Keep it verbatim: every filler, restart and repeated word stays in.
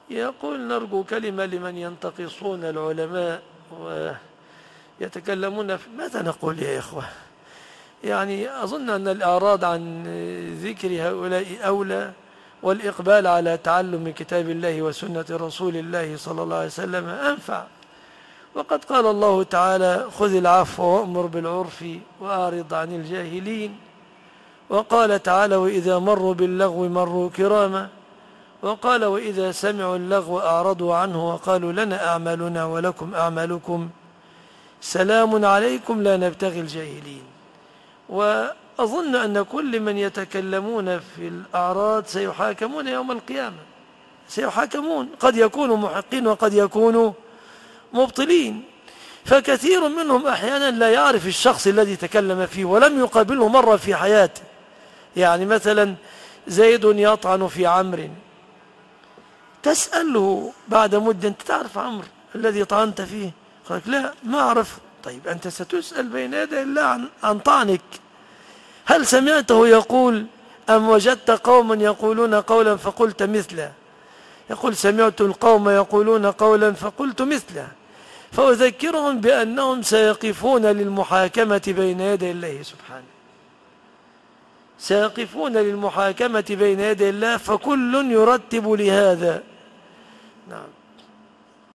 يقول نرجو كلمة لمن ينتقصون العلماء ويتكلمون في ماذا نقول يا إخوة؟ يعني أظن أن الإعراض عن ذكر هؤلاء أولى، والإقبال على تعلم كتاب الله وسنة رسول الله صلى الله عليه وسلم أنفع. وقد قال الله تعالى: خذ العفو وأمر بالعرف وأعرض عن الجاهلين. وقال تعالى: وإذا مروا باللغو مروا كراما. وقال: وإذا سمعوا اللغو أعرضوا عنه وقالوا لنا أعمالنا ولكم أعمالكم سلام عليكم لا نبتغي الجاهلين. وأظن أن كل من يتكلمون في الأعراض سيحاكمون يوم القيامة، سيحاكمون، قد يكونوا محقين وقد يكونوا مبطلين. فكثير منهم أحيانا لا يعرف الشخص الذي تكلم فيه ولم يقابله مرة في حياته. يعني مثلا زيد يطعن في عمرو، تسأله بعد مدة: أنت تعرف عمرو الذي طعنت فيه؟ قال: لا ما أعرف. طيب أنت ستسأل بين يدي الله عن, عن طعنك. هل سمعته يقول: أم وجدت قوما يقولون قولا فقلت مثله؟ يقول: سمعت القوم يقولون قولا فقلت مثله. فأذكرهم بأنهم سيقفون للمحاكمة بين يدي الله سبحانه، سيقفون للمحاكمة بين يدي الله، فكل يرتب لهذا. نعم.